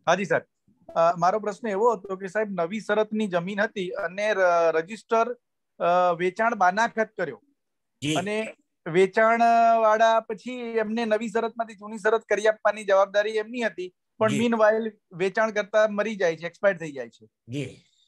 હાજી સર, મારો પ્રશ્ન એવો હતો કે સાહેબ નવી શરતની જમીન હતી અને રજીસ્ટર વેચાણ બાનાખત કર્યો અને વેચાણ વાળા પછી એમને નવી શરતમાંથી જૂની શરત કરી આપવાની જવાબદારી એમની હતી, પણ મીન વાઇલ વેચાણ કરતા મરી જાય છે, એક્સપાયર થઈ જાય છે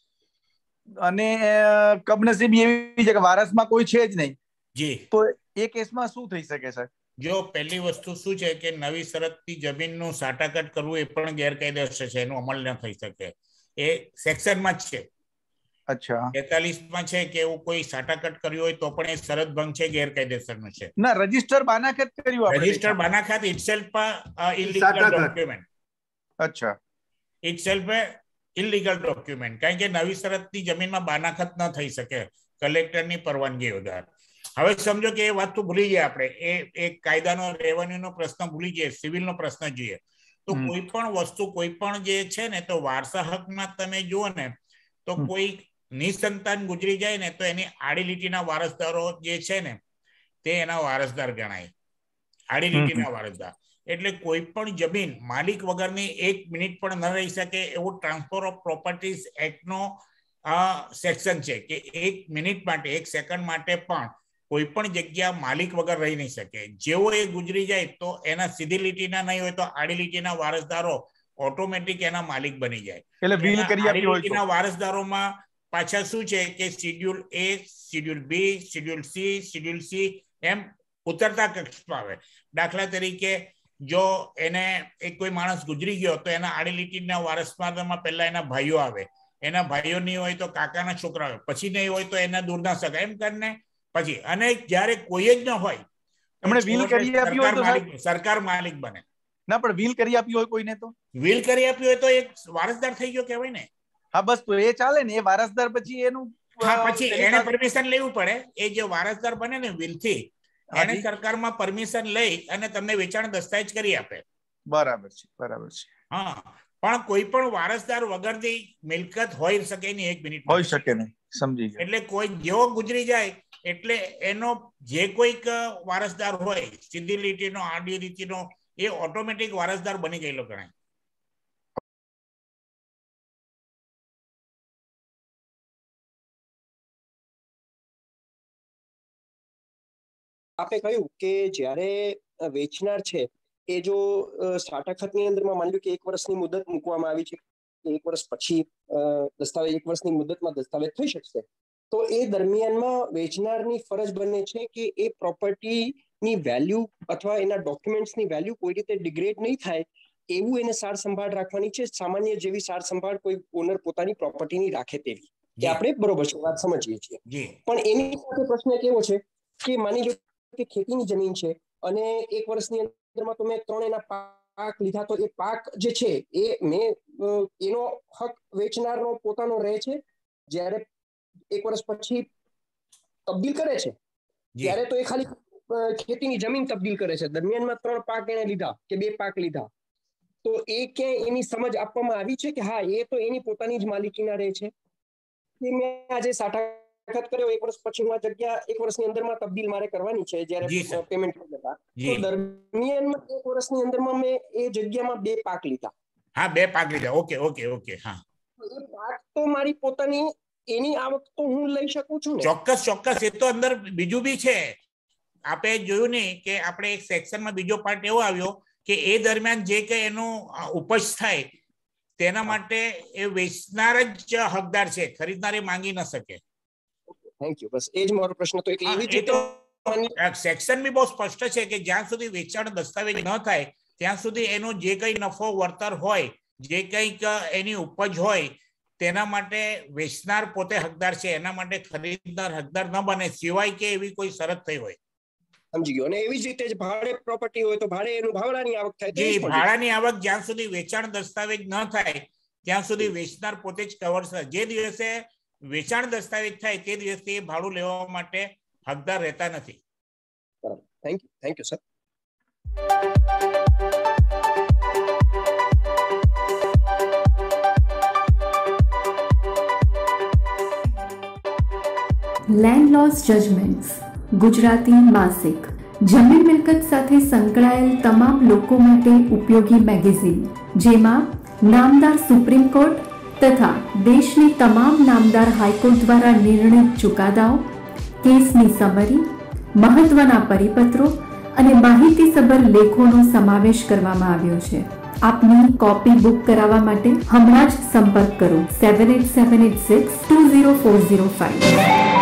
અને કમનસીબી એવી છે કે વારસમાં કોઈ છે જ નહીં, તો એ કેસમાં શું થઈ શકે સર? જો પહેલી વસ્તુ શું છે કે નવી શરતની જમીનનું સાટાકટ કરવું એ પણ ગેરકાયદેસર છે, એનો અમલ ન થઈ શકે, એ સેક્શનમાં જ છે. અચ્છા, 43 છે કે એવું કોઈ સાટાકટ કર્યું હોય તો પણ એ શરત ભંગ છે, ગેરકાયદેસરનો છે. ના, રજીસ્ટર બાનાખત કર્યું આપણે, રજીસ્ટર બાનાખત ઇટસેલ્ફ ઇલીગલ ડોક્યુમેન્ટ. અચ્છા, ઇટસેલ્ફ ઇલીગલ ડોક્યુમેન્ટ, કારણ કે નવી શરતની જમીનમાં બાનાખત ન થઈ શકે કલેક્ટરની પરવાનગી વગર. હવે સમજો કે એ વાત તો ભૂલી ગયા આપણે, એ કાયદાનો રેવન્યુનો પ્રશ્ન ભૂલી ગયા, સિવિલનો પ્રશ્ન જોઈએ તો કોઈ પણ વસ્તુ કોઈ પણ જે છે ને, તો વારસા હકમાં તમે જુઓ ને તો કોઈ નિસંતાન ગુજરી જાય ને તો એની આડી લીટીના વારસદારો જે છે ને તે એના વારસદાર ગણાય, આડી લીટીના વારસદાર. એટલે કોઈ પણ જમીન માલિક વગરની 1 મિનિટ પણ ન રહી શકે એવું ટ્રાન્સફર ઓફ પ્રોપર્ટીઝ એક્ટનો સેક્શન છે કે 1 મિનિટ માટે, 1 સેકન્ડ માટે પણ કોઈ પણ જગ્યા માલિક વગર રહી નહીં શકે. જેવો એ ગુજરી જાય તો એના સીધી લીટીના નહીં હોય તો આડી લીટીના વારસદારો ઓટોમેટિક એના માલિક બની જાય. એટલે વિલ કરી આડી લીટીના વારસદારોમાં પાછા શું છે કે schedule A, schedule B, schedule C એમ ઉતરતા કક્ષમાં આવે. દાખલા તરીકે જો એને એક કોઈ માણસ ગુજરી ગયો તો એના આડી લીટીના વારસમાં પહેલા એના ભાઈઓ આવે, એના ભાઈઓ નહીં હોય તો કાકાના છોકરા આવે, પછી નહીં હોય તો એના દૂરના સગા, એમ કરીને પછી. અને જ્યારે કોઈ જ ન હોય એમણે વિલ કરી આપ્યું હોય તો સરકાર માલિક બને. ના, પણ વિલ કરી આપ્યું હોય કોઈને તો વિલ કરી આપ્યું હોય તો એક વારસદાર થઈ ગયો કહેવાય ને. હા, બસ તો એ ચાલે ને, એ વારસદાર પછી એનું પછી એને પરમિશન લેવું પડે. એ જે વારસદાર બને ને વિલ થી, એને સરકારમાં પરમિશન લઈ અને તમને વેચાણ દસ્તાવેજ કરી આપે. બરાબર છે, બરાબર છે. હા, પણ કોઈ પણ વારસદાર વગરની મિલકત હોઈ શકે નહીં 1 મિનિટ, હોઈ શકે નહીં, સમજી ગયો. એટલે કોઈ જેવો ગુજરી જાય એટલે એનો જે કોઈક વારસદાર હોય સીધી લીટીનો, આડી લીટીનો, એ ઓટોમેટિક વારસદાર બની ગયેલો ગણાય. આપે કહ્યું કે જ્યારે વેચનાર છે એ જો સાટાખતની અંદરમાં માની લો કે 1 વર્ષની મુદત મૂકવામાં આવી છે, 1 વર્ષ પછી દસ્તાવેજ 1 વર્ષની મુદતમાં દસ્તાવેજ થઈ શકશે, તો એ દરમિયાનમાં વેચનારની ફરજ બને છે કે એ પ્રોપર્ટીની વેલ્યુ અથવા એના ડોક્યુમેન્ટ્સની વેલ્યુ કોઈ રીતે ડિગ્રેડ નહીં થાય એવું એને સાર સંભાળ રાખવાની છે, સામાન્ય જેવી સાર સંભાળ કોઈ ઓનર પોતાની પ્રોપર્ટીની રાખે તેવી. કે આપણે બરોબર છે, વાત સમજીએ છીએ. પણ એની સાથે પ્રશ્ન એક એવો છે કે માની લો કે ખેતીની જમીન છે અને 1 વર્ષની અંદરમાં તો મેં 3 એના પાક લીધા, તો એ પાક જે છે એ એનો હક વેચનારનો પોતાનો રહે છે. જ્યારે 1 વર્ષ પછી તબદીલ કરે છે ત્યારે તો એ ખાલી ખેતીની જમીન તબદીલ કરે છે, દરમિયાનમાં 3 પાક એને લીધા કે 2 પાક લીધા, તો એ ક્યાંય એની સમજ આપવામાં આવી છે કે હા એ તો એની પોતાની જ માલિકીના રહે છે કે મેં આજે સાટાઘાત કર્યો 1 વર્ષ પછી હું આ જગ્યા 1 વર્ષની અંદરમાં તબદીલ મારે કરવાની છે જ્યારે પેમેન્ટ કરતા, તો દરમિયાનમાં 1 વર્ષની અંદરમાં મેં એ જગ્યામાં 2 પાક લીધા. હા, 2 પાક લીધા. Okay okay okay. હા, એ પાક તો મારી પોતાની એની આવક તો હું લઈ શકું છું ને? ચોક્કસ ચોક્કસ. એ તો અંદર બીજું બી છે. આપણે જોયું નહીં કે આપણે એક સેક્શનમાં બીજો પાર્ટ એવો આવ્યો કે એ દરમિયાન જે કંઈ એનું ઉપજ થાય તેના માટે એ વેચનાર જ હકદાર છે, ખરીદનાર માંગી ન શકે. Thank you. બસ એ જ મારો પ્રશ્ન હતો. એટલે એવી રીતે સેક્શન બી બહુ સ્પષ્ટ છે કે જ્યાં સુધી વેચાણ દસ્તાવેજ ન થાય ત્યાં સુધી એનો જે કંઈ નફો વળતર હોય, જે કંઈક એની ઉપજ હોય તેના માટે વેચનાર પોતે હકદાર છે, એના માટે ખરીદનાર હકદાર ન બને સિવાય કે એવી કોઈ શરત થઈ હોય. સમજી ગયો. અને એવી જ રીતે જ ભાડે પ્રોપર્ટી હોય તો ભાડે એનું ભાડાની આવક થાય. જી, ભાડાની આવક જ્યાં સુધી વેચાણ દસ્તાવેજ ન થાય ત્યાં સુધી વેચનાર પોતે જ કવર છે. જે દિવસે વેચાણ દસ્તાવેજ થાય તે દિવસે એ ભાડું લેવા માટે હકદાર રહેતા નથી. બરાબર. Thank you. Thank you sir. Land laws judgments Gujarati માસિક જમીન મિલકત સાથે સંકળાયેલ તમામ લોકો માટે ઉપયોગી મેગેઝિન, જેમાં નામદાર સુપ્રીમ કોર્ટ તથા દેશની તમામ નામદાર હાઈકોર્ટ દ્વારા નિર્ણિત ચુકાદાઓ, કેસની સમરી, મહત્વના પરિપત્રો અને માહિતીસભર લેખોનો સમાવેશ કરવામાં આવ્યો છે. આપની કોપી બુક કરાવવા માટે હમણાં જ સંપર્ક કરો 7878620405.